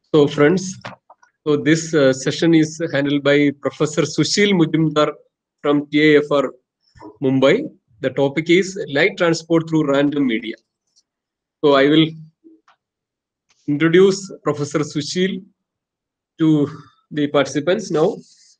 So, friends, so this session is handled by Professor Sushil Mujumdar from TAFR Mumbai. The topic is light transport through random media. So, I will introduce Professor Sushil to the participants now.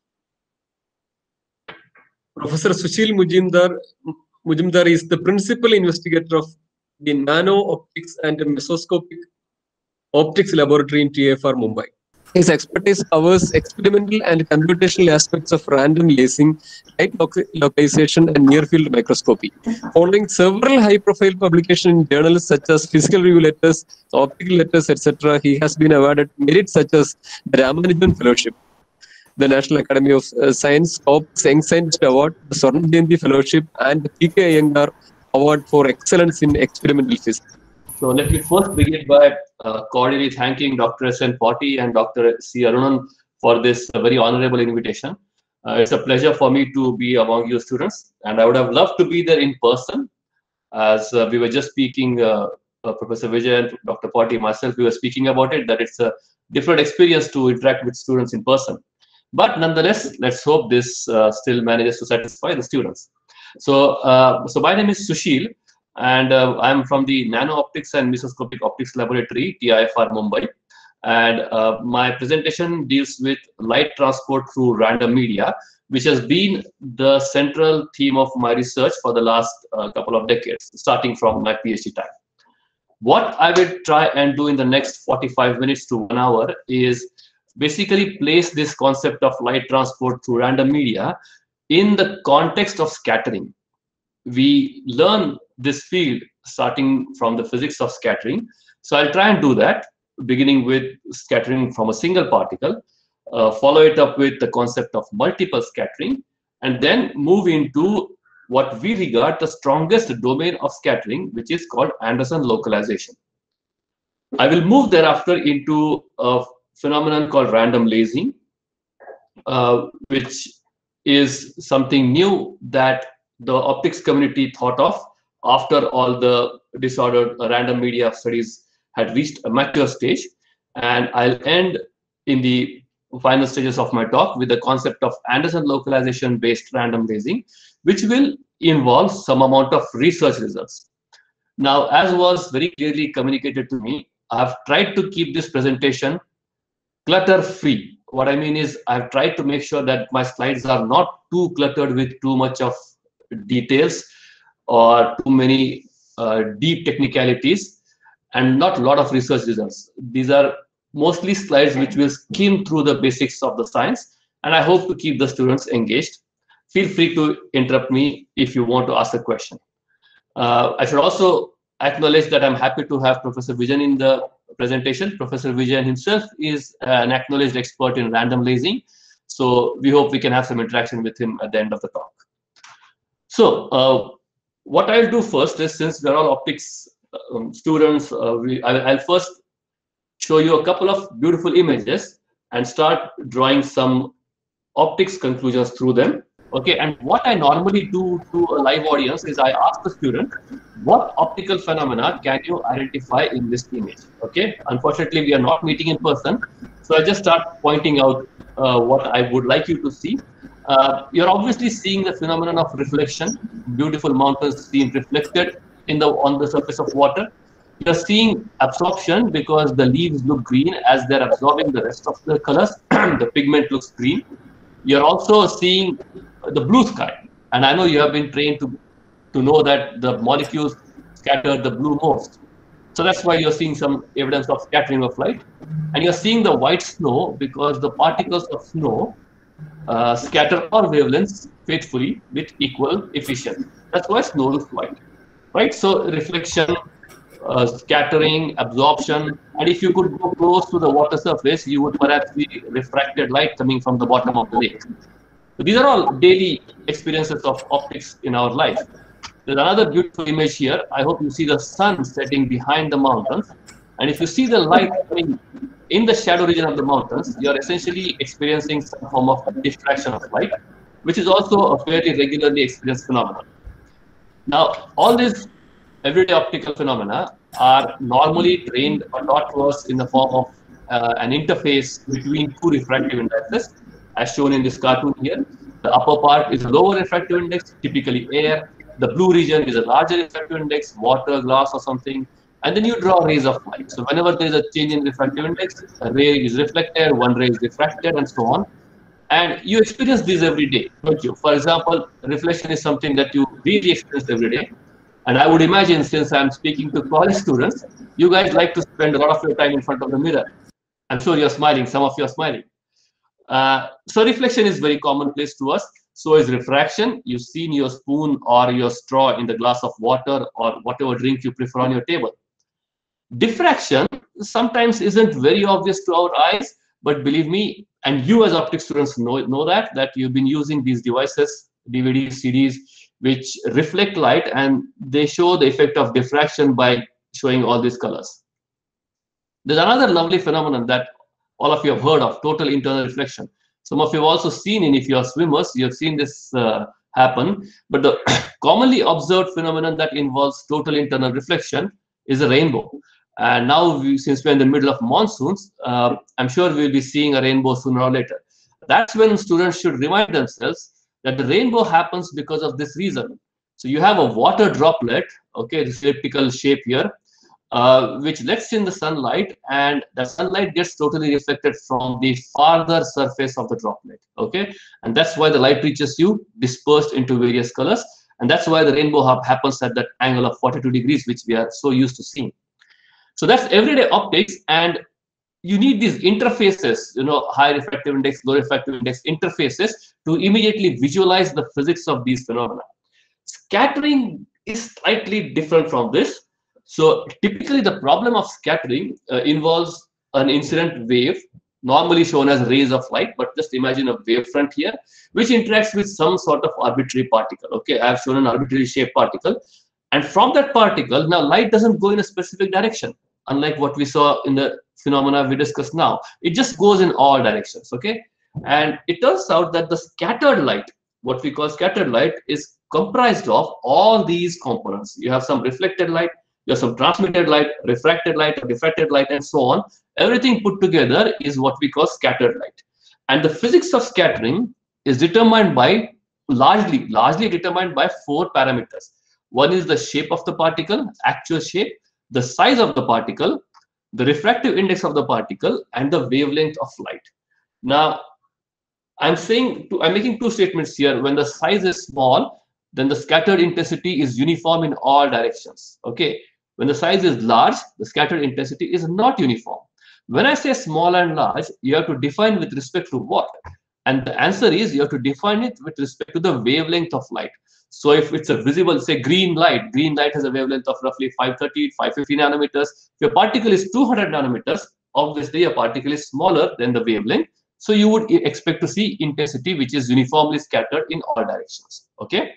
Professor Sushil Mujumdar is the principal investigator of the Nano Optics and Mesoscopic Optics Laboratory in TAFR Mumbai. His expertise covers experimental and computational aspects of random lasing, light localization, and near-field microscopy. Following several high-profile publications in journals such as Physical Review Letters, Optical Letters, etc., he has been awarded merit such as the Ramanujan Fellowship, the National Academy of Science Corps Young Scientist Award, the Swarna Jayanti Fellowship, and the P.K. Iyengar Award for Excellence in Experimental Physics. So let me first begin by cordially thanking Dr. S.N. Potti and Dr. C. Arunan for this very honorable invitation. It's a pleasure for me to be among you students, and I would have loved to be there in person. As we were just speaking, Professor Vijay and Dr. Potti, myself, we were speaking about it, that it's a different experience to interact with students in person. But nonetheless, let's hope this still manages to satisfy the students. So my name is Sushil, and I'm from the Nano Optics and Mesoscopic Optics Laboratory, TIFR Mumbai. And my presentation deals with light transport through random media, which has been the central theme of my research for the last couple of decades, starting from my PhD time. What I will try and do in the next 45 minutes to 1 hour is basically place this concept of light transport through random media in the context of scattering. We learn this field starting from the physics of scattering. So I'll try and do that, beginning with scattering from a single particle, follow it up with the concept of multiple scattering, and then move into what we regard the strongest domain of scattering, which is called Anderson localization. I will move thereafter into a phenomenon called random lasing, which is something new that the optics community thought of after all the disordered random media studies had reached a mature stage. And I'll end in the final stages of my talk with the concept of Anderson localization based random lasing, which will involve some amount of research results. Now, as was very clearly communicated to me, I've tried to keep this presentation clutter free. What I mean is I've tried to make sure that my slides are not too cluttered with too much of details or too many deep technicalities and not a lot of research results. These are mostly slides which will skim through the basics of the science, and I hope to keep the students engaged. Feel free to interrupt me if you want to ask a question. I should also acknowledge that I'm happy to have Professor Vijayan in the presentation. Professor Vijayan himself is an acknowledged expert in random lasing, so we hope we can have some interaction with him at the end of the talk. So what I'll do first is, since we're all optics students, I'll first show you a couple of beautiful images and start drawing some optics conclusions through them. Okay, and what I normally do to a live audience is I ask the student, what optical phenomena can you identify in this image? Okay, unfortunately, we are not meeting in person, so I just start pointing out what I would like you to see. You're obviously seeing the phenomenon of reflection, beautiful mountains being reflected on the surface of water. You're seeing absorption because the leaves look green as they're absorbing the rest of the colors. The pigment looks green. You're also seeing the blue sky, and I know you have been trained to know that the molecules scatter the blue most. So that's why you're seeing some evidence of scattering of light. And you're seeing the white snow because the particles of snow scatter all wavelengths faithfully with equal efficiency. That's why snow looks white, right? So reflection, scattering, absorption, and if you could go close to the water surface, you would perhaps see refracted light coming from the bottom of the lake. So these are all daily experiences of optics in our life. There's another beautiful image here. I hope you see the sun setting behind the mountains. And if you see the light coming in the shadow region of the mountains, you're essentially experiencing some form of diffraction of light, which is also a fairly regularly experienced phenomenon. Now, all these everyday optical phenomena are normally trained or taught to us in the form of an interface between two refractive indexes, as shown in this cartoon here. The upper part is a lower refractive index, typically air. The blue region is a larger refractive index, water, glass, or something. And then you draw rays of light. So whenever there is a change in refractive index, a ray is reflected, one ray is refracted, and so on. And you experience this every day, don't you? For example, reflection is something that you really experience every day. And I would imagine, since I'm speaking to college students, you guys like to spend a lot of your time in front of the mirror. I'm sure you're smiling. Some of you are smiling. So reflection is very commonplace to us. So is refraction. You see in your spoon or your straw in the glass of water or whatever drink you prefer on your table. Diffraction sometimes isn't very obvious to our eyes, but believe me, and you as optics students know that you've been using these devices, DVDs, CDs, which reflect light, and they show the effect of diffraction by showing all these colors. There's another lovely phenomenon that all of you have heard of, total internal reflection. Some of you have also seen, and if you are swimmers, you have seen this happen. But the commonly observed phenomenon that involves total internal reflection is a rainbow. And now, since we're in the middle of monsoons, I'm sure we'll be seeing a rainbow sooner or later. That's when students should remind themselves that the rainbow happens because of this reason. So you have a water droplet, okay, this elliptical shape here, which lets in the sunlight, and the sunlight gets totally reflected from the farther surface of the droplet, okay? And that's why the light reaches you dispersed into various colors, and that's why the rainbow happens at that angle of 42 degrees, which we are so used to seeing. So that's everyday optics, and you need these interfaces, you know, high refractive index, low refractive index interfaces to immediately visualize the physics of these phenomena. Scattering is slightly different from this. So typically the problem of scattering involves an incident wave, normally shown as rays of light, but just imagine a wavefront here, which interacts with some sort of arbitrary particle. Okay, I have shown an arbitrary shaped particle. And from that particle, now light doesn't go in a specific direction, unlike what we saw in the phenomena we discussed now. It just goes in all directions, okay? And it turns out that the scattered light, what we call scattered light, is comprised of all these components. You have some reflected light, you have some transmitted light, refracted light, or diffracted light, and so on. Everything put together is what we call scattered light. And the physics of scattering is determined by, largely determined by 4 parameters. One is the shape of the particle, actual shape, the size of the particle, the refractive index of the particle, and the wavelength of light. Now, I'm making 2 statements here. When the size is small, then the scattered intensity is uniform in all directions. Okay. When the size is large, the scattered intensity is not uniform. When I say small and large, you have to define with respect to what? And the answer is you have to define it with respect to the wavelength of light. So if it's a visible, say green light has a wavelength of roughly 530, 550 nanometers. If your particle is 200 nanometers, obviously a particle is smaller than the wavelength. So you would expect to see intensity which is uniformly scattered in all directions. Okay.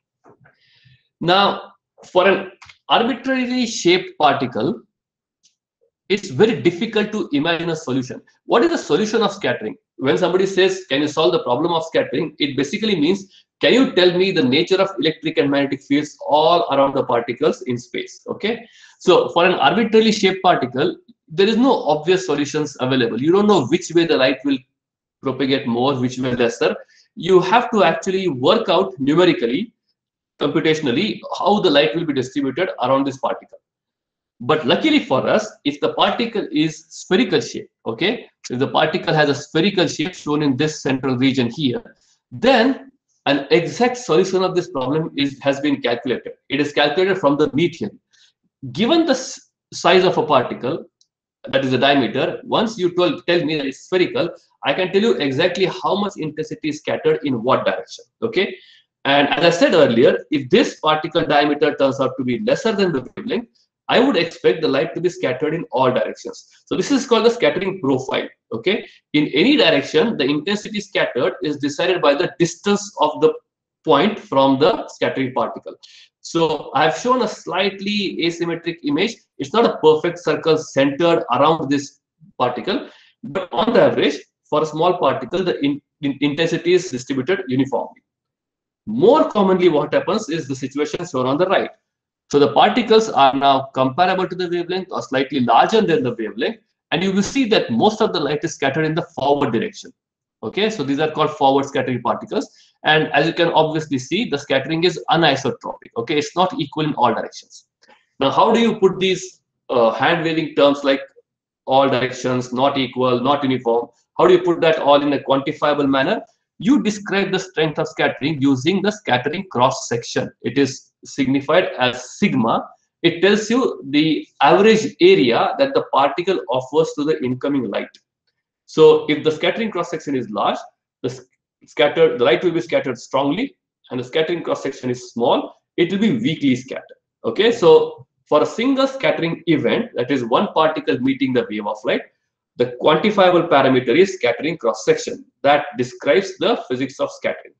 Now, for an arbitrarily shaped particle, it's very difficult to imagine a solution. What is the solution of scattering? When somebody says, can you solve the problem of scattering? It basically means, can you tell me the nature of electric and magnetic fields all around the particles in space? Okay. So for an arbitrarily shaped particle, there is no obvious solutions available. You don't know which way the light will propagate more, which way lesser. You have to actually work out numerically, computationally, how the light will be distributed around this particle. But luckily for us, if the particle is spherical shape, okay, so if the particle has a spherical shape shown in this central region here, then an exact solution of this problem has been calculated. It is calculated from the mean theory. Given the size of a particle, that is the diameter, once you tell me that it's spherical, I can tell you exactly how much intensity is scattered in what direction, okay? And as I said earlier, if this particle diameter turns out to be lesser than the wavelength, I would expect the light to be scattered in all directions. So this is called the scattering profile, okay? In any direction, the intensity scattered is decided by the distance of the point from the scattering particle. So I've shown a slightly asymmetric image. It's not a perfect circle centered around this particle, but on the average, for a small particle, the intensity is distributed uniformly. More commonly, what happens is the situation shown on the right. So the particles are now comparable to the wavelength or slightly larger than the wavelength, and you will see that most of the light is scattered in the forward direction. Okay, so these are called forward scattering particles, and as you can obviously see, the scattering is anisotropic. Okay, it's not equal in all directions. Now, how do you put these hand waving terms like all directions, not equal, not uniform? How do you put that all in a quantifiable manner? You describe the strength of scattering using the scattering cross section. It is signified as sigma. It tells you the average area that the particle offers to the incoming light. So if the scattering cross section is large, the light will be scattered strongly, and the scattering cross section is small, it will be weakly scattered. Okay, so for a single scattering event, that is one particle meeting the wave of light, the quantifiable parameter is scattering cross section. That describes the physics of scattering.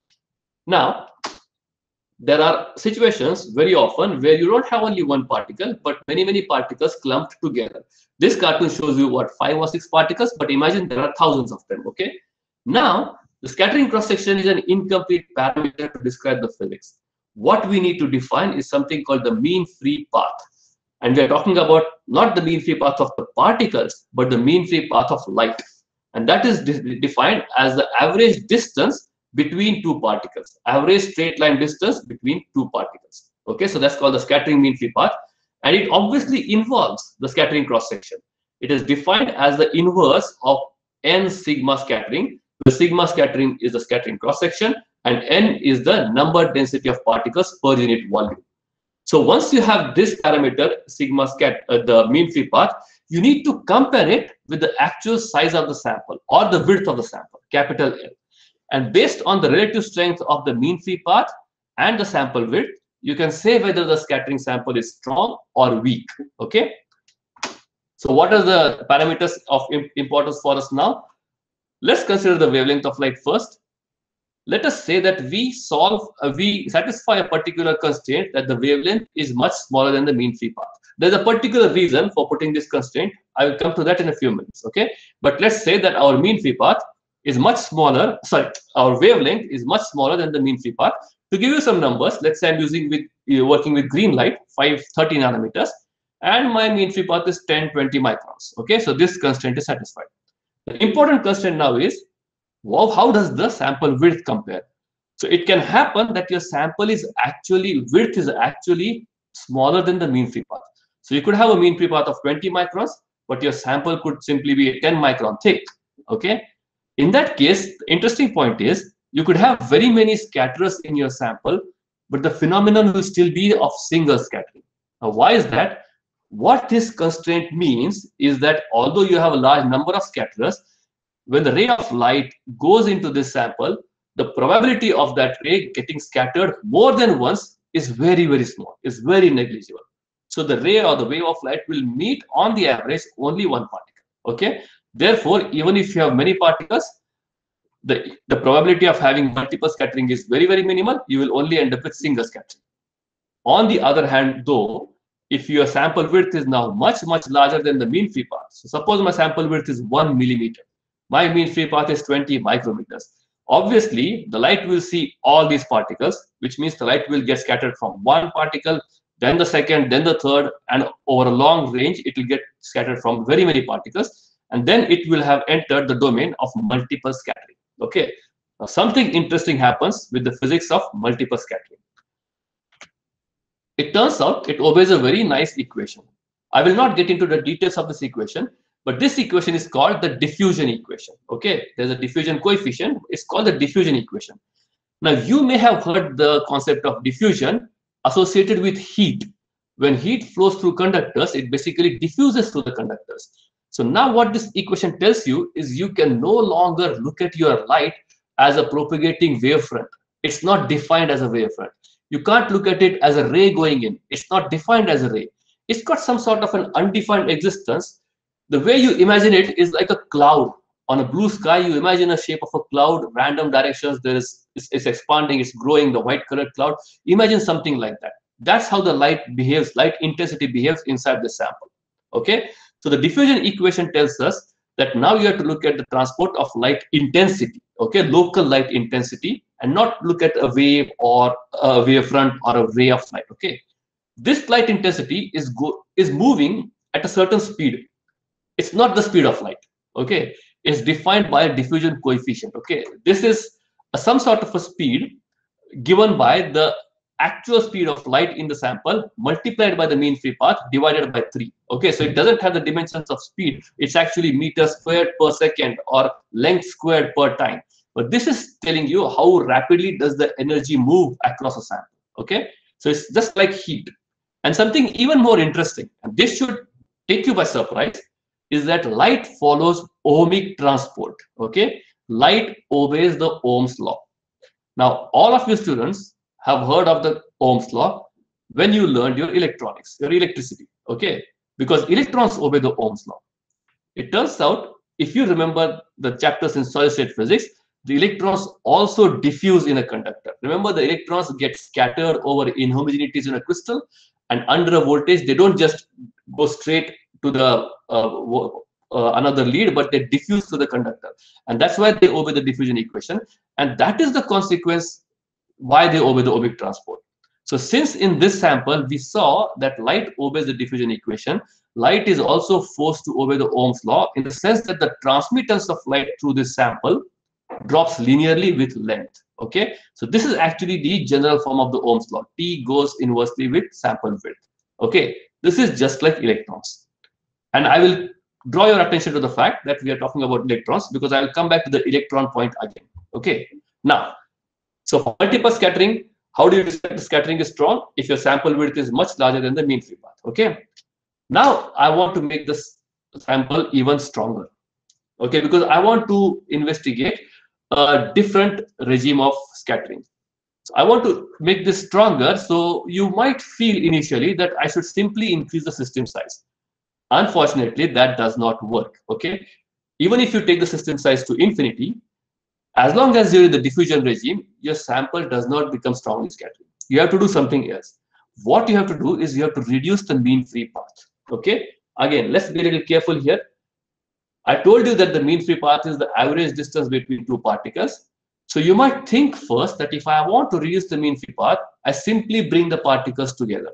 Now, there are situations very often where you don't have only one particle, but many particles clumped together. This cartoon shows you what, 5 or 6 particles, but imagine there are thousands of them. Okay, now the scattering cross section is an incomplete parameter to describe the physics. What we need to define is something called the mean free path, and we are talking about not the mean free path of the particles, but the mean free path of light, and that is defined as the average distance between two particles, average straight line distance between two particles. Okay, so that's called the scattering mean free path, and it obviously involves the scattering cross section. It is defined as the inverse of n sigma scattering. The sigma scattering is the scattering cross section, and n is the number density of particles per unit volume. So once you have this parameter sigma the mean free path, you need to compare it with the actual size of the sample or the width of the sample, capital L. And based on the relative strength of the mean free path and the sample width, you can say whether the scattering sample is strong or weak. Okay, so what are the parameters of importance for us now? Let's consider the wavelength of light first. Let us say that we satisfy a particular constraint that the wavelength is much smaller than the mean free path. There's a particular reason for putting this constraint. I will come to that in a few minutes. Okay, but let's say that our mean free path is much smaller. Sorry, our wavelength is much smaller than the mean free path. To give you some numbers, let's say I'm working with green light, 530 nanometers, and my mean free path is 1020 microns. Okay, so this constraint is satisfied. The important constraint now is, well, how does the sample width compare? So it can happen that your sample width is actually smaller than the mean free path. So you could have a mean free path of 20 microns, but your sample could simply be 10 micron thick. Okay, in that case, the interesting point is you could have very many scatterers in your sample, but the phenomenon will still be of single scattering. Now, why is that? What this constraint means is that although you have a large number of scatterers, when the ray of light goes into this sample, the probability of that ray getting scattered more than once is very small, is very negligible. So the ray or the wave of light will meet on the average only one particle. Okay, therefore, even if you have many particles, the probability of having multiple scattering is very minimal. You will only end up with single scattering. On the other hand, though, if your sample width is now much larger than the mean free path, so suppose my sample width is 1 millimeter, my mean free path is 20 micrometers. Obviously, the light will see all these particles, which means the light will get scattered from one particle, then the second, then the third, and over a long range, it will get scattered from very many particles, and then it will have entered the domain of multiple scattering. Okay, now something interesting happens with the physics of multiple scattering. It turns out it obeys a very nice equation. I will not get into the details of this equation, but this equation is called the diffusion equation. Okay, there's a diffusion coefficient. It's called the diffusion equation. Now, you may have heard the concept of diffusion associated with heat. When heat flows through conductors, it basically diffuses through the conductors. So now what this equation tells you is you can no longer look at your light as a propagating wavefront. It's not defined as a wavefront. You can't look at it as a ray going in. It's not defined as a ray. It's got some sort of an undefined existence. The way you imagine it is like a cloud. On a blue sky, you imagine a shape of a cloud, random directions, it's expanding, it's growing, the white colored cloud. Imagine something like that. That's how the light behaves, light intensity behaves inside the sample. Okay, so the diffusion equation tells us that now you have to look at the transport of light intensity, okay, local light intensity, and not look at a wave or a wavefront or a ray of light. Okay, this light intensity is moving at a certain speed. It's not the speed of light. Okay, it's defined by a diffusion coefficient. Okay, this is some sort of a speed given by the actual speed of light in the sample multiplied by the mean free path divided by 3. Okay, so it doesn't have the dimensions of speed. It's actually meters squared per second or length squared per time. But this is telling you how rapidly does the energy move across a sample. Okay, so it's just like heat. And something even more interesting, and this should take you by surprise, is that light follows ohmic transport. Okay, light obeys the Ohm's law. Now, all of you students have heard of the Ohm's law when you learned your electronics, your electricity. Okay, because electrons obey the Ohm's law. It turns out, if you remember the chapters in solid state physics, the electrons also diffuse in a conductor. Remember, the electrons get scattered over inhomogeneities in a crystal, and under a voltage, they don't just go straight to the another lead, but they diffuse to the conductor. And that's why they obey the diffusion equation. And that is the consequence why they obey the ohmic transport. So since in this sample, we saw that light obeys the diffusion equation, light is also forced to obey the Ohm's law in the sense that the transmittance of light through this sample drops linearly with length. Okay, so this is actually the general form of the Ohm's law. T goes inversely with sample width. Okay, this is just like electrons. And I will draw your attention to the fact that we are talking about electrons because I will come back to the electron point again. Okay, now, so for multiple scattering, how do you decide the scattering is strong? If your sample width is much larger than the mean free path. Okay, now I want to make this sample even stronger. Okay, because I want to investigate a different regime of scattering. So I want to make this stronger. So you might feel initially that I should simply increase the system size. Unfortunately, that does not work. Okay, even if you take the system size to infinity, as long as you're in the diffusion regime, your sample does not become strongly scattered. You have to do something else. What you have to do is you have to reduce the mean free path. Okay, again, let's be a little careful here. I told you that the mean free path is the average distance between two particles. So you might think first that if I want to reduce the mean free path, I simply bring the particles together.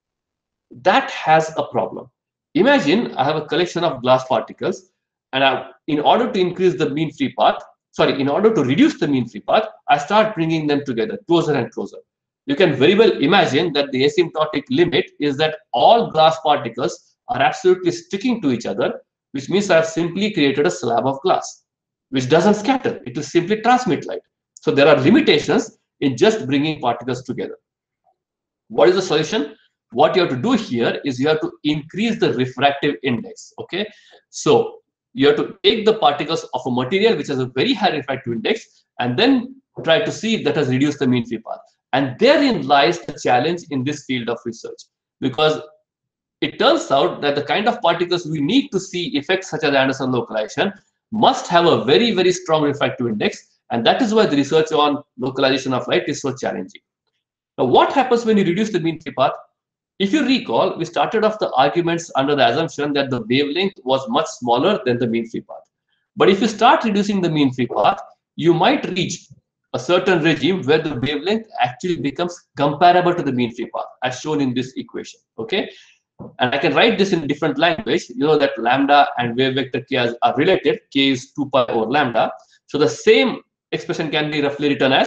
That has a problem. Imagine I have a collection of glass particles, and in order to increase the mean free path, in order to reduce the mean free path, I start bringing them together closer and closer. You can very well imagine that the asymptotic limit is that all glass particles are absolutely sticking to each other, which means I have simply created a slab of glass, which doesn't scatter. It will simply transmit light. So there are limitations in just bringing particles together. What is the solution? What you have to do here is you have to increase the refractive index. Okay, so you have to take the particles of a material which has a very high refractive index and then try to see if that has reduced the mean free path. And therein lies the challenge in this field of research, because it turns out that the kind of particles we need to see effects such as Anderson localization must have a very, very strong refractive index. And that is why the research on localization of light is so challenging. Now, what happens when you reduce the mean free path? If you recall, we started off the arguments under the assumption that the wavelength was much smaller than the mean free path. But if you start reducing the mean free path, you might reach a certain regime where the wavelength actually becomes comparable to the mean free path, as shown in this equation. Okay, and I can write this in different language. You know that lambda and wave vector k are related. K is 2 pi over lambda. So the same expression can be roughly written as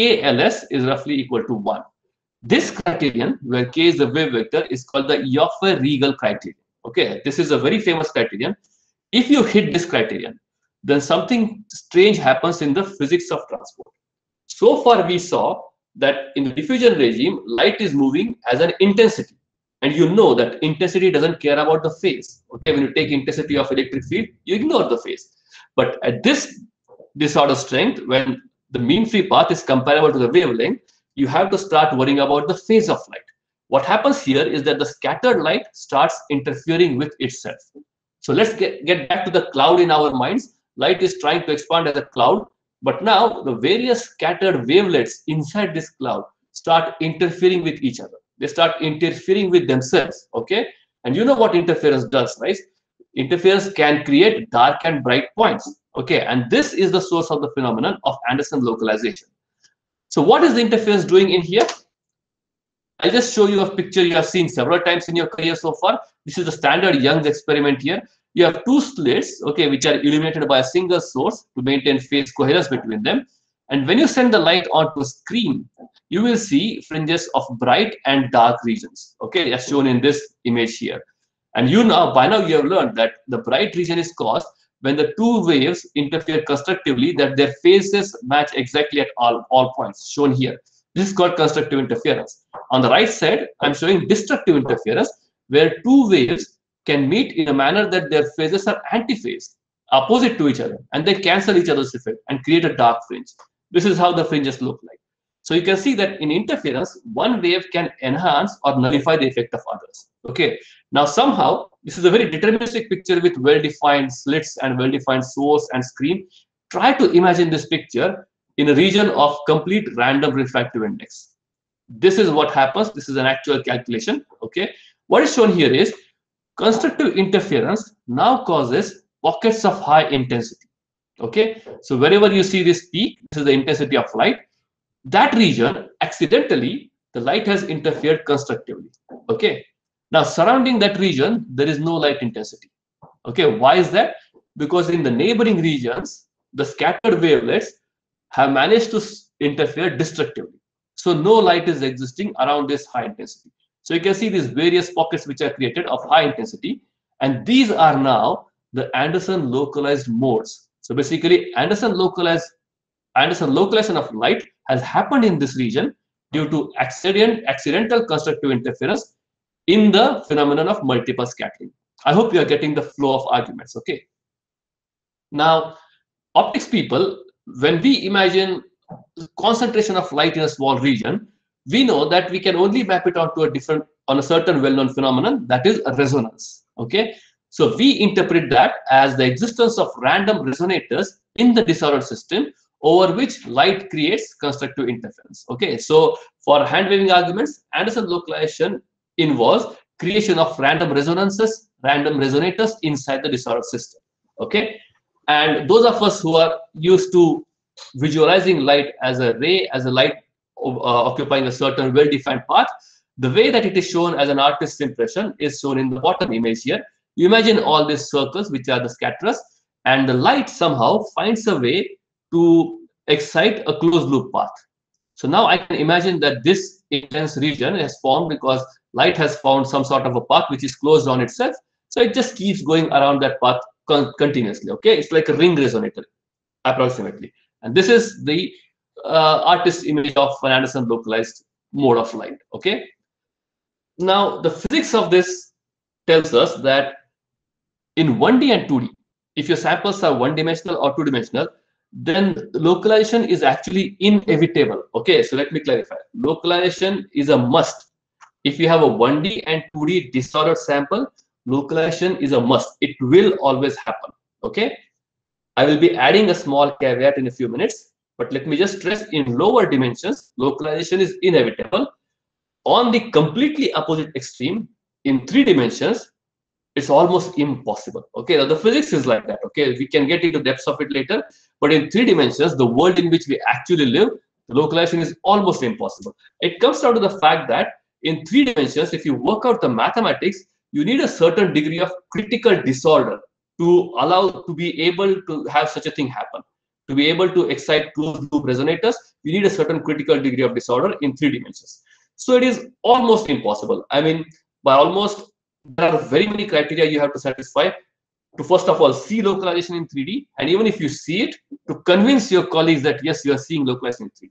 KLS is roughly equal to 1. This criterion, where k is the wave vector, is called the Ioffe-Riegel criterion. Okay, this is a very famous criterion. If you hit this criterion, then something strange happens in the physics of transport. So far, we saw that in the diffusion regime, light is moving as an intensity. And you know that intensity doesn't care about the phase. Okay, when you take intensity of electric field, you ignore the phase. But at this disorder strength, when the mean free path is comparable to the wavelength, you have to start worrying about the phase of light. What happens here is that the scattered light starts interfering with itself. So let's get back to the cloud in our minds. Light is trying to expand as a cloud, but now the various scattered wavelets inside this cloud start interfering with each other. They start interfering with themselves. Okay, and you know what interference does, right? Interference can create dark and bright points. Okay, and this is the source of the phenomenon of Anderson localization. So what is the interference doing in here? I'll just show you a picture you have seen several times in your career so far. This is the standard Young's experiment here. you have two slits, okay, which are illuminated by a single source to maintain phase coherence between them. And when you send the light onto a screen, you will see fringes of bright and dark regions, okay, as shown in this image here. And by now you have learned that the bright region is caused when the two waves interfere constructively, that their phases match exactly at all points, shown here. This is called constructive interference. On the right side, I'm showing destructive interference, where two waves can meet in a manner that their phases are antiphased, opposite to each other, and they cancel each other's effect and create a dark fringe. This is how the fringes look like. So you can see that in interference, one wave can enhance or nullify the effect of others. Okay. Now somehow, this is a very deterministic picture with well-defined slits and well-defined source and screen. Try to imagine this picture in a region of complete random refractive index. This is what happens. This is an actual calculation. Okay. What is shown here is constructive interference now causes pockets of high intensity. Okay. So wherever you see this peak, this is the intensity of light. That region, accidentally, the light has interfered constructively. Okay. Now, surrounding that region, there is no light intensity. Okay. Why is that? Because in the neighboring regions, the scattered wavelets have managed to interfere destructively. So no light is existing around this high intensity. So you can see these various pockets which are created of high intensity. And these are now the Anderson localized modes. So basically, Anderson localization of light has happened in this region due to accidental constructive interference in the phenomenon of multiple scattering. I hope you are getting the flow of arguments. Okay. Now, optics people, when we imagine concentration of light in a small region, we know that we can only map it onto a certain well-known phenomenon, that is a resonance. Okay. So we interpret that as the existence of random resonators in the disordered system over which light creates constructive interference. Okay, so for hand waving arguments, Anderson localization involves creation of random resonances, random resonators inside the disordered system. Okay, and those of us who are used to visualizing light as a ray, as a light occupying a certain well-defined path, the way that it is shown as an artist's impression is shown in the bottom image here. You imagine all these circles, which are the scatterers, and the light somehow finds a way to excite a closed loop path. So now I can imagine that this intense region has formed because light has found some sort of a path which is closed on itself. So it just keeps going around that path continuously. Okay, it's like a ring resonator approximately. And this is the artist's image of an Anderson localized mode of light. Okay. Now the physics of this tells us that in 1D and 2D, if your samples are one-dimensional or two-dimensional, then localization is actually inevitable. Okay, so let me clarify. Localization is a must. If you have a 1D and 2D disordered sample, localization is a must. It will always happen. Okay, I will be adding a small caveat in a few minutes, but let me just stress, in lower dimensions, localization is inevitable. On the completely opposite extreme, in 3 dimensions, it's almost impossible. Okay, the physics is like that. Okay, we can get into depths of it later, but in 3 dimensions, the world in which we actually live, the localization is almost impossible. It comes down to the fact that in 3 dimensions, if you work out the mathematics, you need a certain degree of critical disorder to be able to have such a thing happen. To be able to excite closed loop resonators, you need a certain critical degree of disorder in 3 dimensions. So it is almost impossible. I mean, by almost, there are very many criteria you have to satisfy to first of all see localization in 3D, and even if you see it, to convince your colleagues that yes, you are seeing localization in 3D.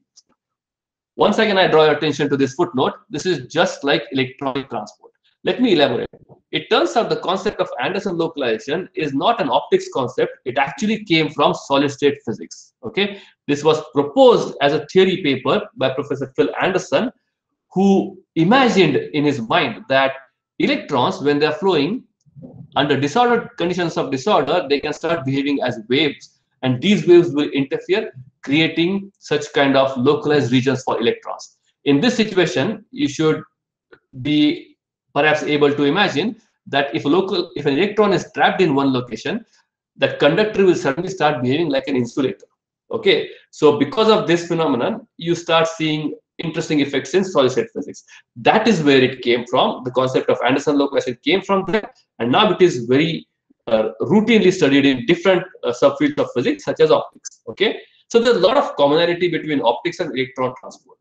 Once again, I draw your attention to this footnote. This is just like electronic transport. Let me elaborate. It turns out the concept of Anderson localization is not an optics concept. It actually came from solid state physics. Okay, this was proposed as a theory paper by Professor Phil Anderson, who imagined in his mind that electrons, when they're flowing under disordered conditions of disorder, they can start behaving as waves, and these waves will interfere, creating such kind of localized regions for electrons. In this situation, you should be perhaps able to imagine that if an electron is trapped in one location, that conductor will suddenly start behaving like an insulator. Okay, so because of this phenomenon, you start seeing interesting effects in solid state physics. That is where it came from. The concept of Anderson localization came from there, and now it is very routinely studied in different subfields of physics, such as optics. Okay, so there's a lot of commonality between optics and electron transport.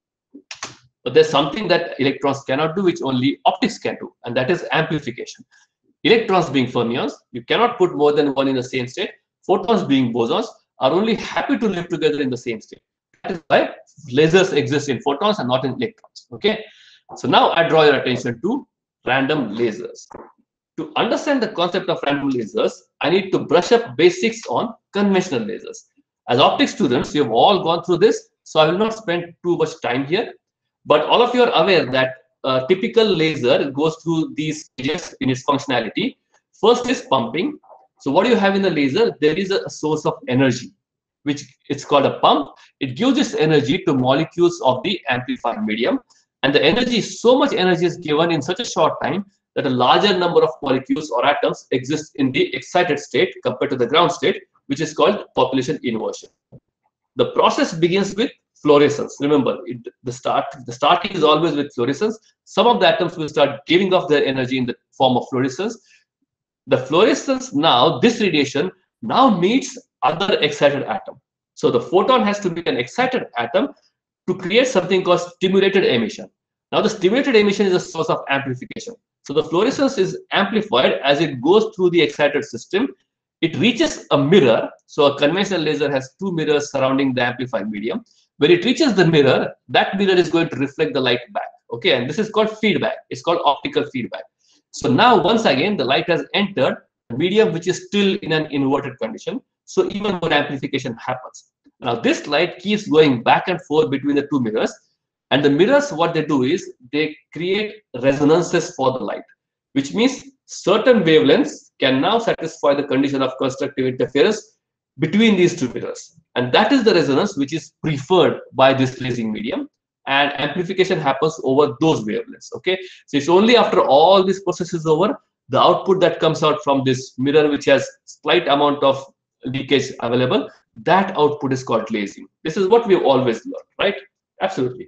But there's something that electrons cannot do, which only optics can do, and that is amplification. Electrons being fermions, you cannot put more than one in the same state. Photons being bosons are only happy to live together in the same state. That is why lasers exist in photons and not in electrons. Okay, so now I draw your attention to random lasers. To understand the concept of random lasers, I need to brush up basics on conventional lasers. As optics students, you have all gone through this, so I will not spend too much time here. But all of you are aware that a typical laser goes through these stages in its functionality. First is pumping. So what do you have in the laser? There is a source of energy, which it's called a pump. It gives this energy to molecules of the amplified medium. And the energy, so much energy is given in such a short time that a larger number of molecules or atoms exist in the excited state compared to the ground state, which is called population inversion. The process begins with fluorescence. Remember, the starting is always with fluorescence. Some of the atoms will start giving off their energy in the form of fluorescence. The fluorescence now, this radiation now meets other excited atom. So the photon has to be an excited atom to create something called stimulated emission. Now the stimulated emission is a source of amplification. So the fluorescence is amplified as it goes through the excited system. It reaches a mirror. So a conventional laser has two mirrors surrounding the amplified medium. When it reaches the mirror, that mirror is going to reflect the light back. Okay, and this is called feedback. It's called optical feedback. So now once again, the light has entered a medium which is still in an inverted condition. So even more amplification happens. Now this light keeps going back and forth between the two mirrors. And the mirrors, what they do is they create resonances for the light, which means certain wavelengths can now satisfy the condition of constructive interference between these two mirrors. And that is the resonance which is preferred by this lasing medium. And amplification happens over those wavelengths. Okay, so it's only after all this process is over, the output that comes out from this mirror, which has slight amount of leakage available, that output is called lasing. This is what we've always learned, right? Absolutely.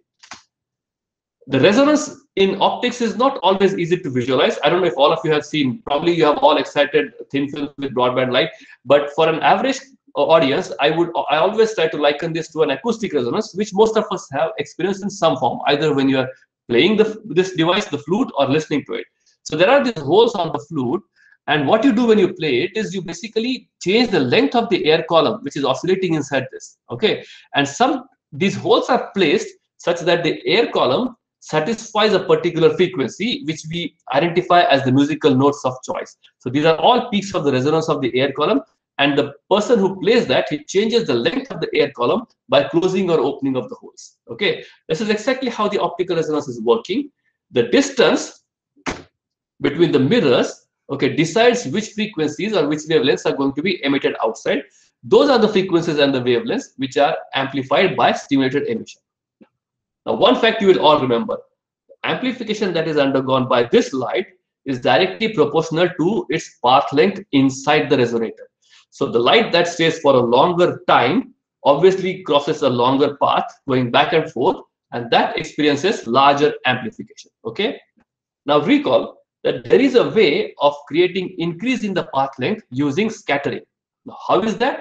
The resonance in optics is not always easy to visualize. I don't know if all of you have seen, probably you have all excited thin films with broadband light, but for an average audience, I always try to liken this to an acoustic resonance, which most of us have experienced in some form, either when you are playing this device, the flute, or listening to it. So there are these holes on the flute, and what you do when you play it is you basically change the length of the air column, which is oscillating inside this. Okay, and these holes are placed such that the air column satisfies a particular frequency, which we identify as the musical notes of choice. So these are all peaks of the resonance of the air column, and the person who plays that, he changes the length of the air column by closing or opening of the holes. Okay, this is exactly how the optical resonance is working. The distance between the mirrors, okay, decides which frequencies or which wavelengths are going to be emitted outside. Those are the frequencies and the wavelengths which are amplified by stimulated emission. Now, one fact you will all remember, amplification that is undergone by this light is directly proportional to its path length inside the resonator. So the light that stays for a longer time obviously crosses a longer path going back and forth, and that experiences larger amplification. Okay. Now recall that there is a way of creating increase in the path length using scattering. Now, how is that?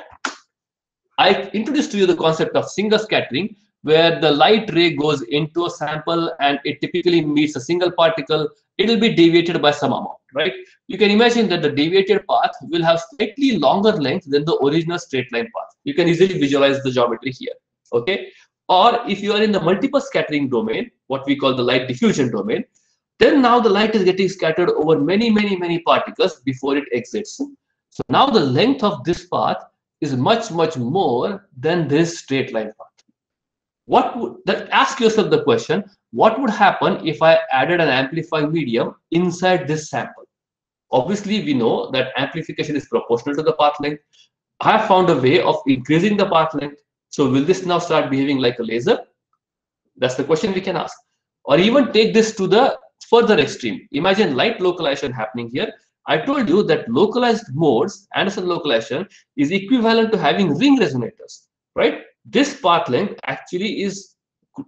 I introduced to you the concept of single scattering, where the light ray goes into a sample and it typically meets a single particle. It will be deviated by some amount, right? You can imagine that the deviated path will have slightly longer length than the original straight line path. You can easily visualize the geometry here, okay? Or if you are in the multiple scattering domain, what we call the light diffusion domain, then now the light is getting scattered over many particles before it exits. So now the length of this path is much more than this straight line path. Ask yourself the question, what would happen if I added an amplifying medium inside this sample? Obviously, we know that amplification is proportional to the path length. I have found a way of increasing the path length. So will this now start behaving like a laser? That's the question we can ask. Or even take this to the further extreme. Imagine light localization happening here. I told you that localized modes, Anderson localization, is equivalent to having ring resonators, right? This path length actually is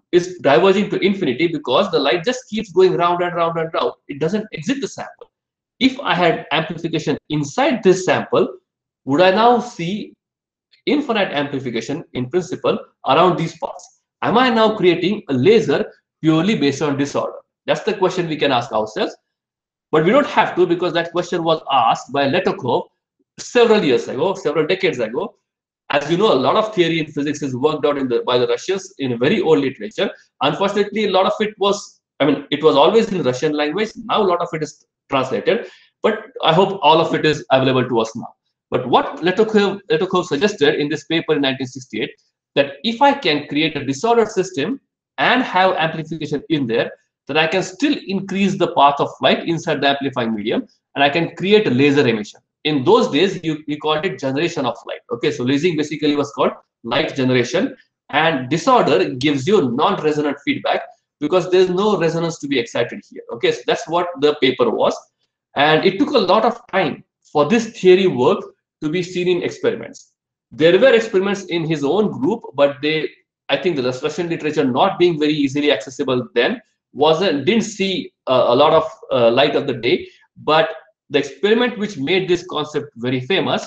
diverging to infinity because the light just keeps going round and round and round. It doesn't exit the sample. if I had amplification inside this sample, would I now see infinite amplification in principle around these parts? Am I now creating a laser purely based on disorder? That's the question we can ask ourselves. But we don't have to, because that question was asked by Letokov several years ago, several decades ago. As you know, a lot of theory in physics is worked out by the Russians in a very old literature. Unfortunately, a lot of it was, it was always in Russian language. Now a lot of it is translated, but I hope all of it is available to us now. But what Letokov suggested in this paper in 1968, that if I can create a disordered system and have amplification in there, then I can still increase the path of light inside the amplifying medium, and I can create a laser emission. In those days, we called it generation of light. Okay, so lasing basically was called light generation, and disorder gives you non-resonant feedback because there's no resonance to be excited here. Okay, so that's what the paper was, and it took a lot of time for this theory work to be seen in experiments. There were experiments in his own group, but I think the Russian literature, not being very easily accessible then, didn't see a lot of light of the day. But the experiment which made this concept very famous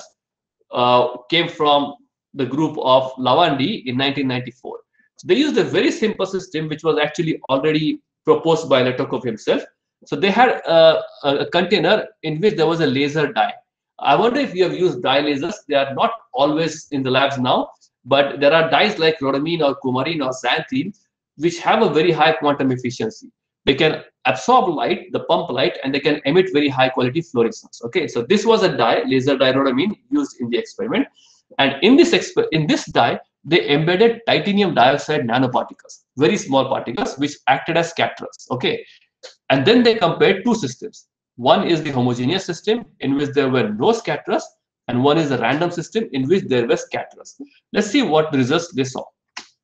came from the group of Lavandi in 1994. So they used a very simple system which was actually already proposed by Letokov himself. So they had a container in which there was a laser dye. I wonder if you have used dye lasers. They are not always in the labs now, but there are dyes like rhodamine or coumarin or xanthine which have a very high quantum efficiency. They can absorb light, the pump light, and they can emit very high quality fluorescence. Okay, so this was a dye, laser dye rhodamine, used in the experiment. And in this dye, they embedded titanium dioxide nanoparticles, very small particles, which acted as scatterers. Okay, and then they compared two systems. One is the homogeneous system in which there were no scatterers, and one is the random system in which there were scatterers. Let's see what results they saw.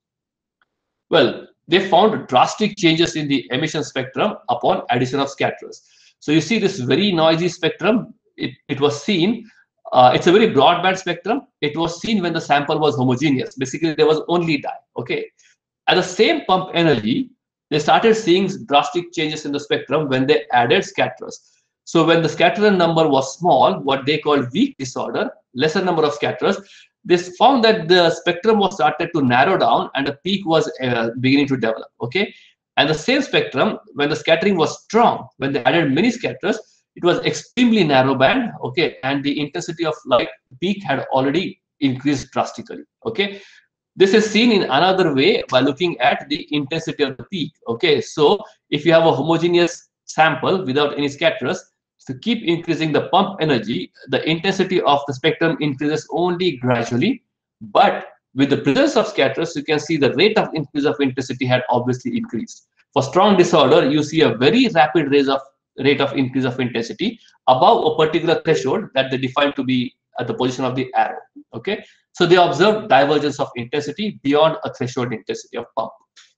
Well, they found drastic changes in the emission spectrum upon addition of scatterers. So you see this very noisy spectrum. It was seen. It's a very broadband spectrum. It was seen when the sample was homogeneous. Basically, there was only dye. Okay. At the same pump energy, they started seeing drastic changes in the spectrum when they added scatterers. So when the scatterer number was small, what they call weak disorder, lesser number of scatterers, they found that the spectrum was started to narrow down and a peak was beginning to develop. Okay, and the same spectrum, when the scattering was strong, when they added many scatterers, it was extremely narrow band. Okay, and the intensity of light peak had already increased drastically. Okay, this is seen in another way by looking at the intensity of the peak. Okay, so if you have a homogeneous sample without any scatterers, to keep increasing the pump energy, the intensity of the spectrum increases only gradually. But with the presence of scatterers, you can see the rate of increase of intensity had obviously increased. For strong disorder, you see a very rapid rate of increase of intensity above a particular threshold that they define to be at the position of the arrow. Okay, so they observed divergence of intensity beyond a threshold intensity of pump.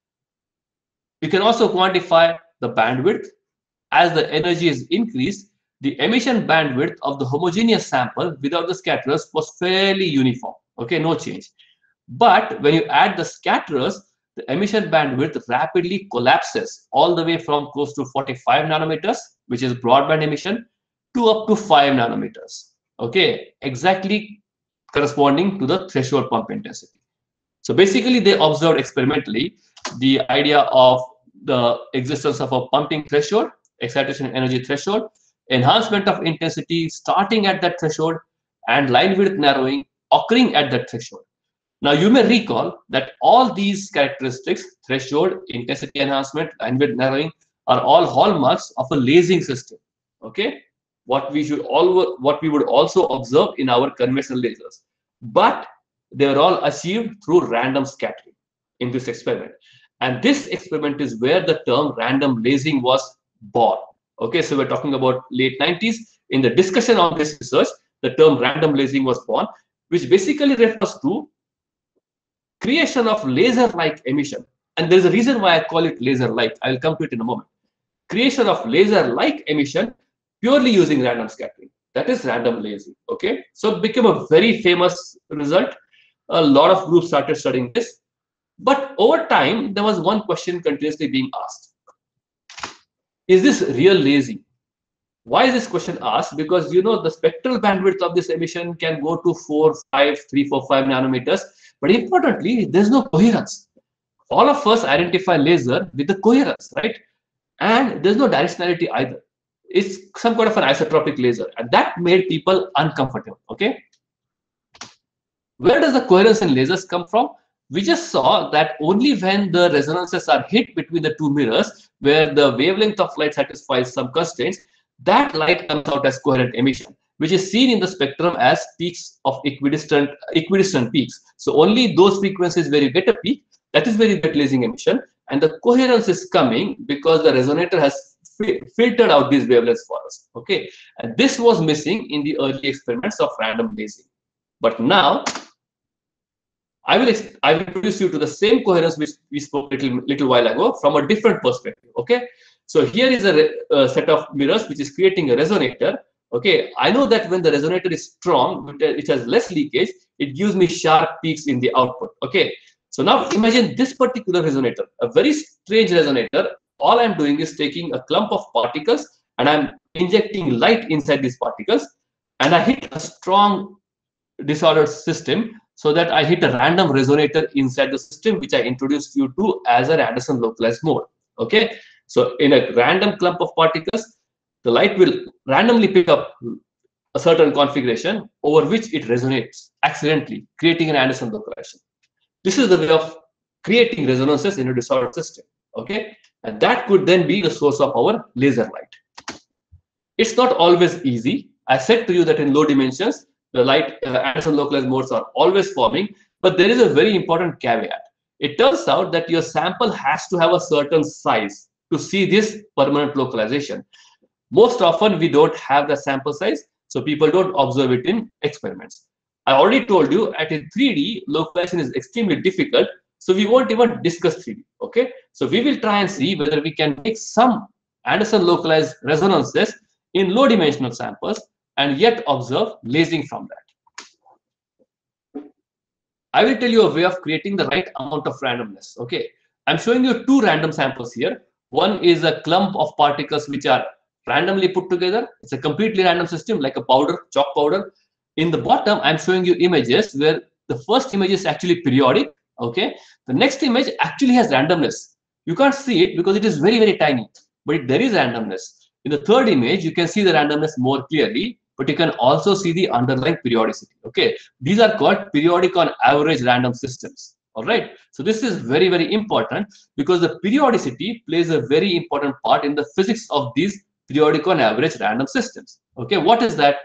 You can also quantify the bandwidth. As the energy is increased, the emission bandwidth of the homogeneous sample without the scatterers was fairly uniform. Okay, no change. But when you add the scatterers, the emission bandwidth rapidly collapses all the way from close to 45 nanometers, which is broadband emission, to up to 5 nanometers. Okay, exactly corresponding to the threshold pump intensity. So basically, they observed experimentally the idea of the existence of a pumping threshold, excitation energy threshold, enhancement of intensity starting at that threshold, and line width narrowing occurring at that threshold. Now you may recall that all these characteristics, threshold, intensity enhancement, line width narrowing, are all hallmarks of a lasing system. Okay, what we would also observe in our conventional lasers, but they are all achieved through random scattering in this experiment. And this experiment is where the term random lasing was born. Okay, so we're talking about late 90s. In the discussion on this research, the term random lasing was born, which basically refers to creation of laser-like emission. And there's a reason why I call it laser-like. I'll come to it in a moment. Creation of laser-like emission purely using random scattering. That is random lasing. Okay, so it became a very famous result. A lot of groups started studying this. But over time, there was one question continuously being asked. Is this real lasing? Why is this question asked? Because you know the spectral bandwidth of this emission can go to 4, 5, 3, 4, 5 nanometers. But importantly, there's no coherence. All of us identify laser with the coherence, right? And there's no directionality either. It's some kind of an isotropic laser, and that made people uncomfortable. Okay, where does the coherence in lasers come from? We just saw that only when the resonances are hit between the two mirrors, where the wavelength of light satisfies some constraints, that light comes out as coherent emission, which is seen in the spectrum as peaks of equidistant peaks. So only those frequencies where you get a peak, that is where you get lasing emission, and the coherence is coming because the resonator has filtered out these wavelengths for us. Okay, and this was missing in the early experiments of random lasing. But now I will introduce you to the same coherence which we spoke little while ago from a different perspective. Okay, so here is a set of mirrors which is creating a resonator. Okay, I know that when the resonator is strong, it has less leakage, it gives me sharp peaks in the output. Okay, so now imagine this particular resonator, a very strange resonator. All I'm doing is taking a clump of particles and I'm injecting light inside these particles, and I hit a strong disordered system so that I hit a random resonator inside the system, which I introduced you to as a Anderson localized mode. Okay, so in a random clump of particles, the light will randomly pick up a certain configuration over which it resonates accidentally, creating an Anderson localization. This is the way of creating resonances in a disordered system. Okay, and that could then be the source of our laser light. It's not always easy. I said to you that in low dimensions, the light Anderson localized modes are always forming, but there is a very important caveat. It turns out that your sample has to have a certain size to see this permanent localization. Most often we don't have the sample size, so people don't observe it in experiments. I already told you at in 3D, localization is extremely difficult, so we won't even discuss 3D. Okay, so we will try and see whether we can make some Anderson localized resonances in low dimensional samples and yet observe lasing from that. I will tell you a way of creating the right amount of randomness. Okay, I'm showing you two random samples here. One is a clump of particles which are randomly put together. It's a completely random system like a powder, chalk powder. In the bottom, I'm showing you images where the first image is actually periodic. Okay, the next image actually has randomness. You can't see it because it is very, very tiny, but there is randomness. In the third image, you can see the randomness more clearly, but you can also see the underlying periodicity. Okay, these are called periodic on average random systems. All right, so this is very, very important because the periodicity plays a very important part in the physics of these periodic on average random systems. Okay, what is that?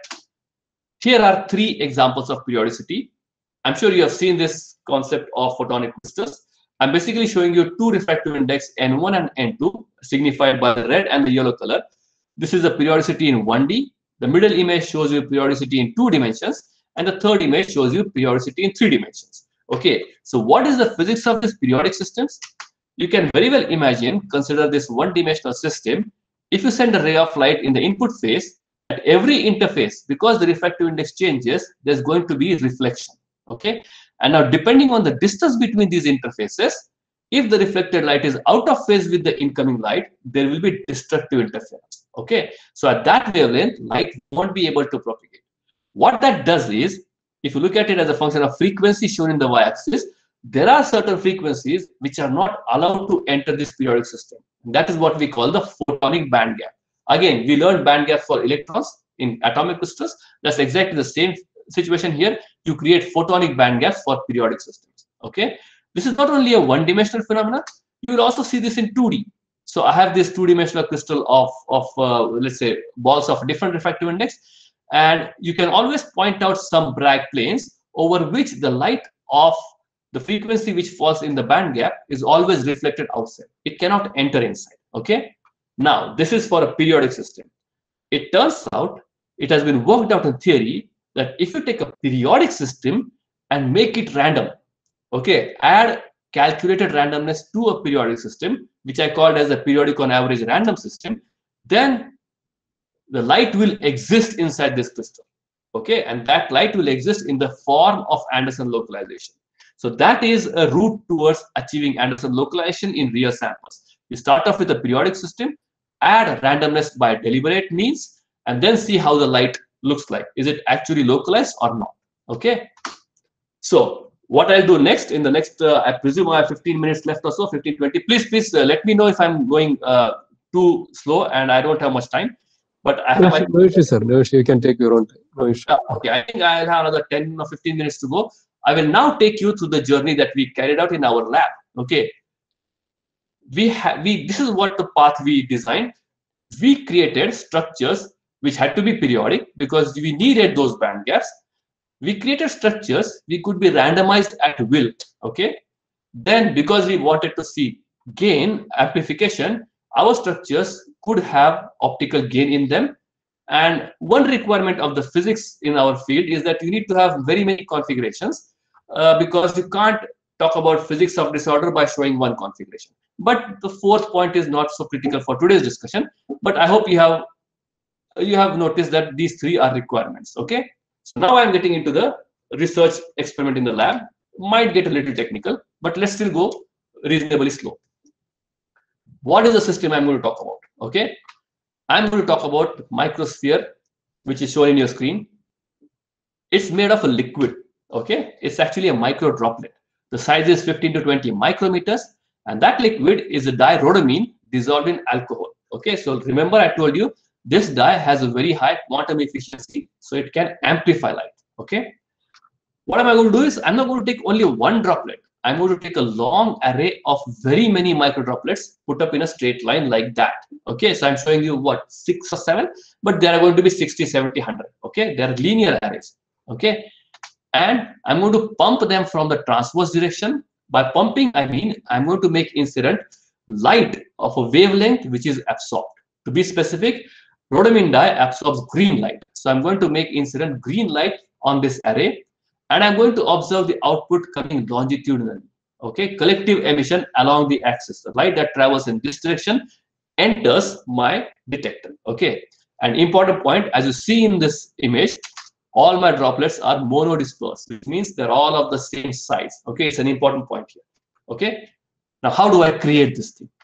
Here are three examples of periodicity. I'm sure you have seen this concept of photonic crystals. I'm basically showing you two refractive index N1 and N2 signified by the red and the yellow color. This is a periodicity in 1D. The middle image shows you periodicity in 2 dimensions, and the third image shows you periodicity in 3 dimensions. Okay, so what is the physics of these periodic systems? You can very well imagine, consider this one-dimensional system. If you send a ray of light in the input phase, at every interface, because the refractive index changes, there's going to be reflection. Okay, and now depending on the distance between these interfaces, if the reflected light is out of phase with the incoming light, there will be destructive interference. Okay, so at that wavelength, light won't be able to propagate. What that does is, if you look at it as a function of frequency shown in the y-axis, there are certain frequencies which are not allowed to enter this periodic system. That is what we call the photonic band gap. Again, we learned band gap for electrons in atomic crystals. That's exactly the same situation here. You create photonic band gaps for periodic systems. Okay, this is not only a one-dimensional phenomenon. You will also see this in 2D. So I have this two-dimensional crystal of let's say balls of different refractive index, and you can always point out some Bragg planes over which the light of the frequency which falls in the band gap is always reflected outside. It cannot enter inside. Okay. Now this is for a periodic system. It turns out it has been worked out in theory that if you take a periodic system and make it random, okay, add calculated randomness to a periodic system, which I called as a periodic on average random system, then the light will exist inside this crystal. Okay, and that light will exist in the form of Anderson localization. So that is a route towards achieving Anderson localization in real samples. You start off with a periodic system, add randomness by deliberate means, and then see how the light looks like. Is it actually localized or not? Okay. So what I'll do next, in the next, I presume I have 15 minutes left or so, 15, 20. Please let me know if I'm going too slow and I don't have much time. But I have no issue, sir. No issue. You can take your own time. No issue. Okay, I think I'll have another 10 or 15 minutes to go. I will now take you through the journey that we carried out in our lab. Okay. This is what the path we designed. We created structures which had to be periodic because we needed those band gaps. We created structures we could be randomized at will. Okay. Then because we wanted to see gain amplification, our structures could have optical gain in them. And one requirement of the physics in our field is that you need to have very many configurations because you can't talk about physics of disorder by showing one configuration. But the fourth point is not so critical for today's discussion. But I hope you have noticed that these three are requirements. Okay. So now I'm getting into the research experiment in the lab. Might get a little technical, but let's still go reasonably slow. What is the system I'm going to talk about? Okay. I'm going to talk about microsphere, which is shown in your screen. It's made of a liquid. Okay. It's actually a micro droplet. The size is 15 to 20 micrometers. And that liquid is a dirhodamine dissolved in alcohol. Okay. So remember I told you this dye has a very high quantum efficiency. So it can amplify light. Okay. What am I going to do is I'm not going to take only one droplet. I'm going to take a long array of very many micro droplets put up in a straight line like that. Okay, so I'm showing you what, 6 or 7, but there are going to be 60, 70, 100. Okay, they're linear arrays. Okay, and I'm going to pump them from the transverse direction. By pumping, I mean I'm going to make incident light of a wavelength which is absorbed. To be specific, rhodamine dye absorbs green light. So I'm going to make incident green light on this array. And I'm going to observe the output coming longitudinally. Okay, collective emission along the axis. The light that travels in this direction enters my detector. Okay, an important point, as you see in this image, all my droplets are monodispersed, which means they're all of the same size. Okay, it's an important point here. Okay, now how do I create this thing?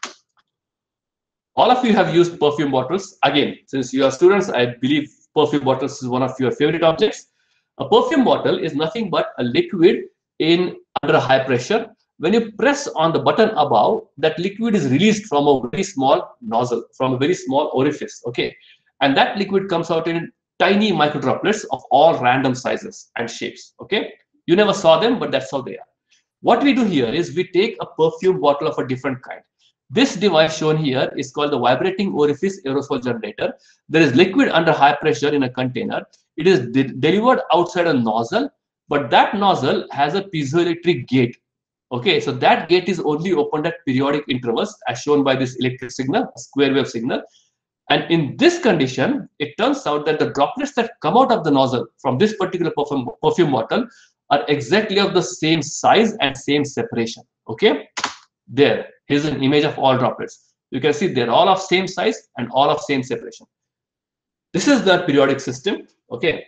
All of you have used perfume bottles. Again, since you are students, I believe perfume bottles is one of your favorite objects. A perfume bottle is nothing but a liquid under high pressure. When you press on the button above, that liquid is released from a very small nozzle, from a very small orifice. Okay, and that liquid comes out in tiny micro droplets of all random sizes and shapes. Okay, you never saw them, but that's how they are. What we do here is we take a perfume bottle of a different kind. This device shown here is called the vibrating orifice aerosol generator. There is liquid under high pressure in a container. It is delivered outside a nozzle, but that nozzle has a piezoelectric gate. Okay, so that gate is only opened at periodic intervals as shown by this electric signal, a square wave signal. And in this condition, it turns out that the droplets that come out of the nozzle from this particular perfume bottle are exactly of the same size and same separation. Okay, here's an image of all droplets. You can see they're all of same size and all of same separation. This is the periodic system. Okay,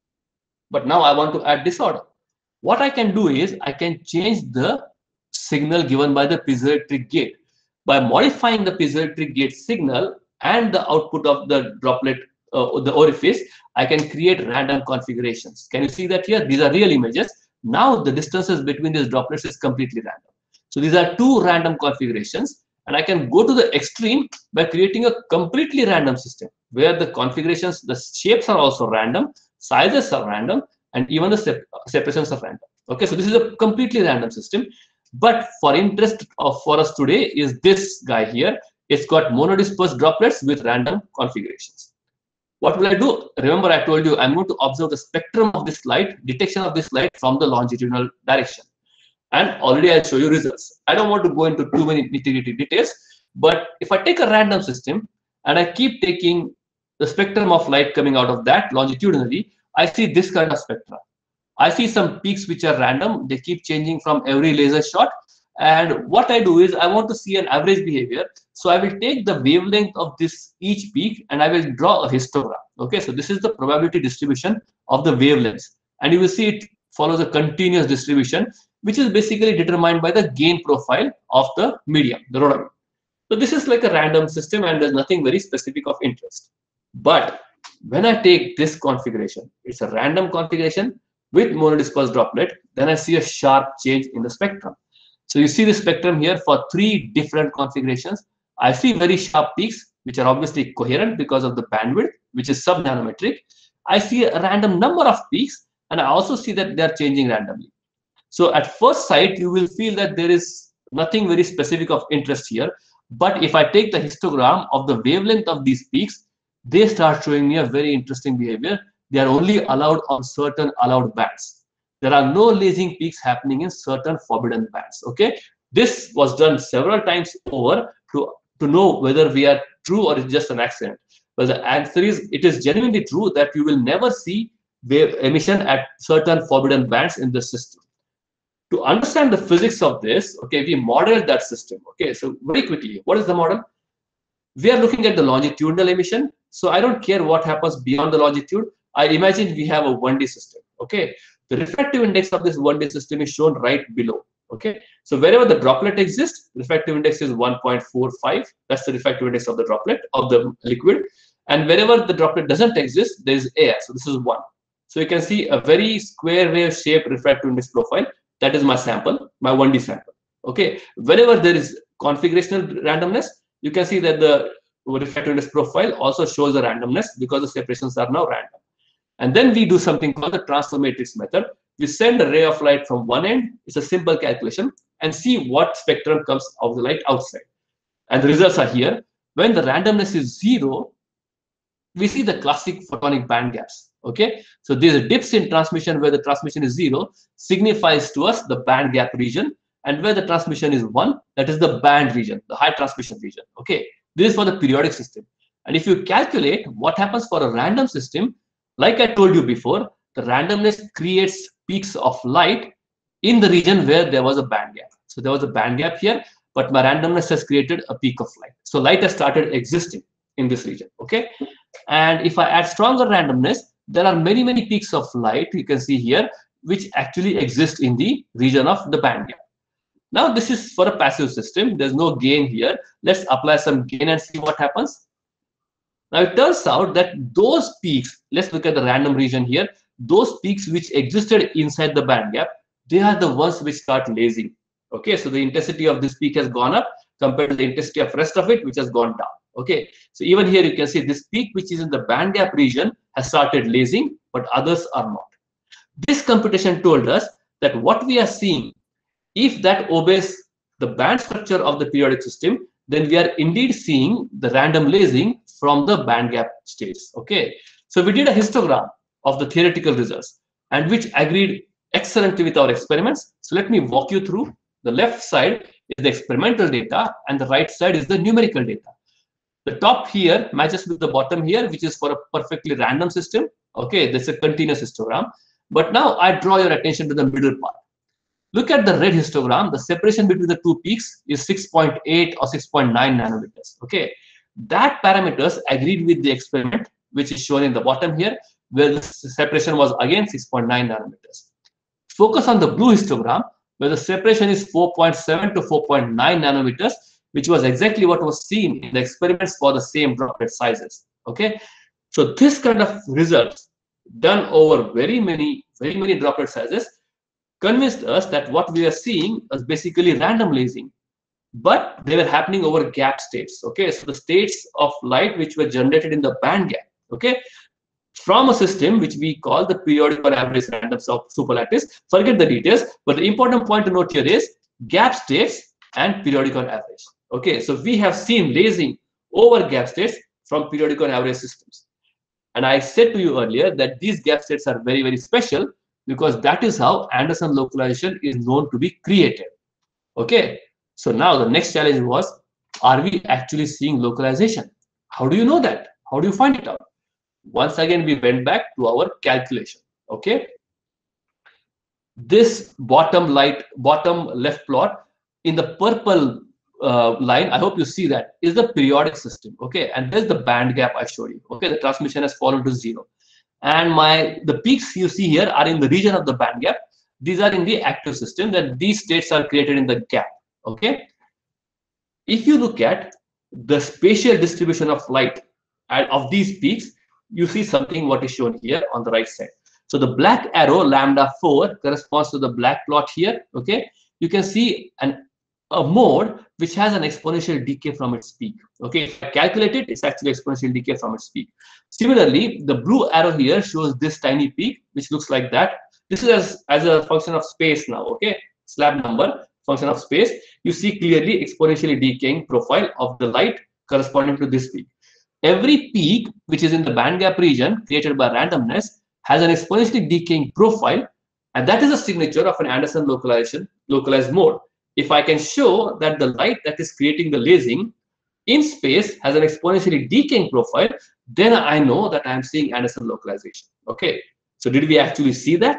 but now I want to add disorder. What I can do is I can change the signal given by the piezoelectric gate. By modifying the piezoelectric gate signal and the output of the droplet, the orifice, I can create random configurations. Can you see that here? These are real images. Now the distances between these droplets is completely random. So these are two random configurations, and I can go to the extreme by creating a completely random system where the configurations, the shapes are also random, sizes are random, and even the separations are random. Okay, so this is a completely random system. But for interest for us today is this guy here. It's got monodispersed droplets with random configurations. What will I do? Remember, I told you I'm going to observe the spectrum of this light, detection of this light from the longitudinal direction. And already I'll show you results. I don't want to go into too many nitty-gritty details, but if I take a random system and I keep taking the spectrum of light coming out of that longitudinally, I see this kind of spectra. I see some peaks which are random. They keep changing from every laser shot. And what I do is I want to see an average behavior. So I will take the wavelength of each peak and I will draw a histogram. Okay, so this is the probability distribution of the wavelengths. And you will see it follows a continuous distribution, which is basically determined by the gain profile of the medium, the rhodamine. So this is like a random system and there's nothing very specific of interest. But When I take this configuration, it's a random configuration with monodispersed droplet, then I see a sharp change in the spectrum. So you see the spectrum here for 3 different configurations. I see very sharp peaks, which are obviously coherent because of the bandwidth, which is sub-nanometric. I see a random number of peaks, and I also see that they are changing randomly. So at first sight, you will feel that there is nothing very specific of interest here. But if I take the histogram of the wavelength of these peaks, they start showing me a very interesting behavior. They are only allowed on certain allowed bands. There are no lasing peaks happening in certain forbidden bands. Okay, this was done several times over to know whether we are true or it's just an accident. But the answer is, it is genuinely true that you will never see wave emission at certain forbidden bands in the system. To understand the physics of this, okay, we modeled that system. Okay, so very quickly, what is the model? We are looking at the longitudinal emission. So I don't care what happens beyond the longitude. I imagine we have a 1D system. Okay, the refractive index of this 1D system is shown right below. Okay, so wherever the droplet exists, refractive index is 1.45. That's the refractive index of the droplet of the liquid. And wherever the droplet doesn't exist, there is air. So this is 1. So you can see a very square wave shaped refractive index profile. That is my sample, my 1D sample. Okay, wherever there is configurational randomness, you can see that the refractive index profile also shows the randomness because the separations are now random. And then we do something called the transfer matrix method. We send a ray of light from one end, it's a simple calculation, and see what spectrum comes of the light outside. And the results are here. When the randomness is 0, we see the classic photonic band gaps. Okay, so these dips in transmission where the transmission is 0 signifies to us the band gap region, and where the transmission is 1, that is the band region, the high transmission region. Okay, this is for the periodic system. And if you calculate what happens for a random system, like I told you before, the randomness creates peaks of light in the region where there was a band gap. So there was a band gap here, but my randomness has created a peak of light. So light has started existing in this region. Okay, and if I add stronger randomness, there are many, many peaks of light you can see here, which actually exist in the region of the band gap. Now, this is for a passive system. There's no gain here. Let's apply some gain and see what happens. Now, it turns out that those peaks, let's look at the random region here, those peaks which existed inside the band gap, they are the ones which start lasing. Okay, so the intensity of this peak has gone up compared to the intensity of rest of it, which has gone down. Okay, so even here you can see this peak which is in the band gap region has started lasing, but others are not. This computation told us that what we are seeing, if that obeys the band structure of the periodic system, then we are indeed seeing the random lasing from the band gap states. Okay, so we did a histogram of the theoretical results and which agreed excellently with our experiments. So let me walk you through. The left side is the experimental data and the right side is the numerical data. The top here matches with the bottom here, which is for a perfectly random system. Okay, this is a continuous histogram. But now I draw your attention to the middle part. Look at the red histogram. The separation between the two peaks is 6.8 or 6.9 nanometers. Okay, that parameters agreed with the experiment, which is shown in the bottom here, where the separation was again 6.9 nanometers. Focus on the blue histogram, where the separation is 4.7 to 4.9 nanometers, which was exactly what was seen in the experiments for the same droplet sizes. Okay, so this kind of results done over very many droplet sizes convinced us that what we are seeing is basically random lasing, but they were happening over gap states. Okay, so the states of light which were generated in the band gap. Okay, from a system which we call the periodic or average random superlattice. Forget the details, but the important point to note here is gap states and periodic or average. Okay, so we have seen lasing over gap states from periodic or average systems. And I said to you earlier that these gap states are very, very special because that is how Anderson localization is known to be created. Okay, so now the next challenge was, are we actually seeing localization? How do you know that? How do you find it out? Once again, we went back to our calculation. Okay, this bottom left plot in the purple line, I hope you see that, is the periodic system. Okay, and there's the band gap I showed you. Okay, the transmission has fallen to 0, and the peaks you see here are in the region of the band gap. These are in the active system, that these states are created in the gap. Okay, if you look at the spatial distribution of light of these peaks, you see something what is shown here on the right side. So the black arrow lambda 4 corresponds to the black plot here. Okay, you can see a mode which has an exponential decay from its peak. Okay, if I calculate it, it's actually exponential decay from its peak. Similarly, the blue arrow here shows this tiny peak, which looks like that. This is as a function of space now. Okay, slab number, function of space. You see clearly exponentially decaying profile of the light corresponding to this peak. Every peak which is in the band gap region created by randomness has an exponentially decaying profile, and that is a signature of an Anderson localized mode. If I can show that the light that is creating the lasing in space has an exponentially decaying profile, then I know that I am seeing Anderson localization. Okay, so did we actually see that?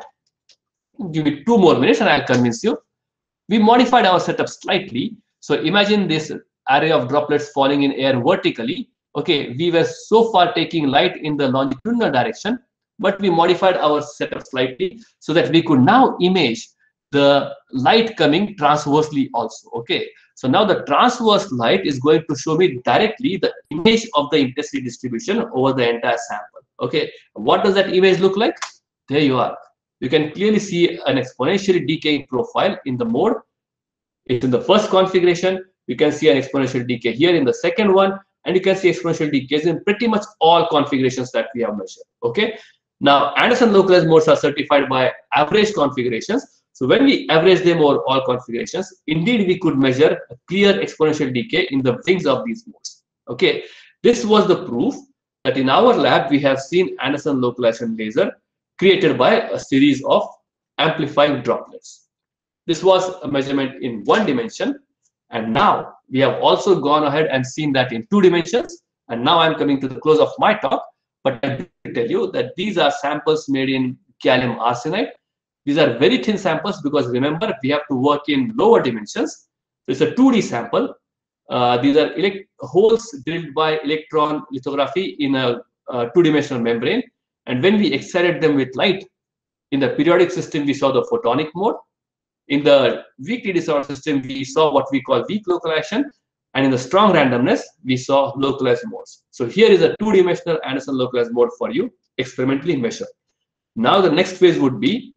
Give me 2 more minutes and I'll convince you. We modified our setup slightly. So imagine this array of droplets falling in air vertically. Okay, we were so far taking light in the longitudinal direction, but we modified our setup slightly so that we could now image the light coming transversely also. Okay, so now the transverse light is going to show me directly the image of the intensity distribution over the entire sample. Okay, what does that image look like? There you are. You can clearly see an exponentially decaying profile in the mode. It's in the first configuration. You can see an exponential decay here in the second one, and you can see exponential decays in pretty much all configurations that we have measured. Okay, now Anderson localized modes are certified by average configurations. So when we average them over all configurations, indeed we could measure a clear exponential decay in the wings of these modes. Okay, this was the proof that in our lab we have seen Anderson localization laser created by a series of amplifying droplets. This was a measurement in 1 dimension, and now we have also gone ahead and seen that in 2 dimensions. And now I'm coming to the close of my talk, but I do tell you that these are samples made in gallium arsenide. These are very thin samples because remember, we have to work in lower dimensions. So it's a 2D sample. These are holes drilled by electron lithography in a 2-dimensional membrane. And when we excited them with light, in the periodic system, we saw the photonic mode. In the weakly disordered system, we saw what we call weak localization. And in the strong randomness, we saw localized modes. So here is a 2-dimensional Anderson localized mode for you, experimentally measured. Now the next phase would be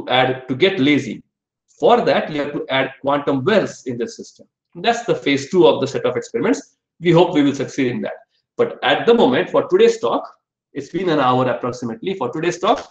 to get lazy. For that, you have to add quantum wells in the system. That's the phase 2 of the set of experiments. We hope we will succeed in that. But at the moment, for today's talk, it's been an hour approximately. For today's talk,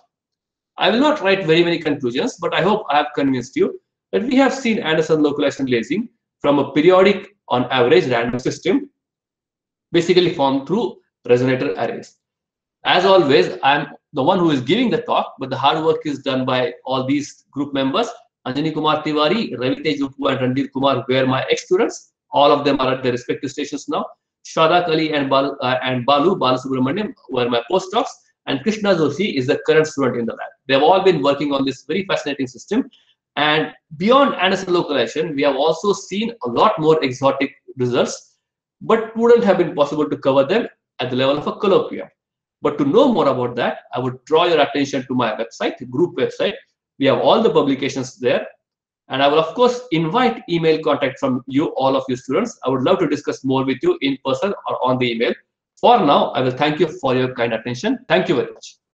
I will not write very many conclusions, but I hope I have convinced you that we have seen Anderson localization lasing from a periodic, on average, random system, basically formed through resonator arrays. As always, I'm the one who is giving the talk, but the hard work is done by all these group members. Anjani Kumar Tiwari, Ravitej Uppu, and Randir Kumar were my ex-students. All of them are at their respective stations now. Shadak Ali and Balu Subramaniam were my postdocs, and Krishna Joshi is the current student in the lab. They have all been working on this very fascinating system. And beyond Anderson localization, we have also seen a lot more exotic results, but wouldn't have been possible to cover them at the level of a colloquium. But to know more about that, I would draw your attention to my website, group website. We have all the publications there. And I will, of course, invite email contact from you, all of you students. I would love to discuss more with you in person or on the email. For now, I will thank you for your kind attention. Thank you very much.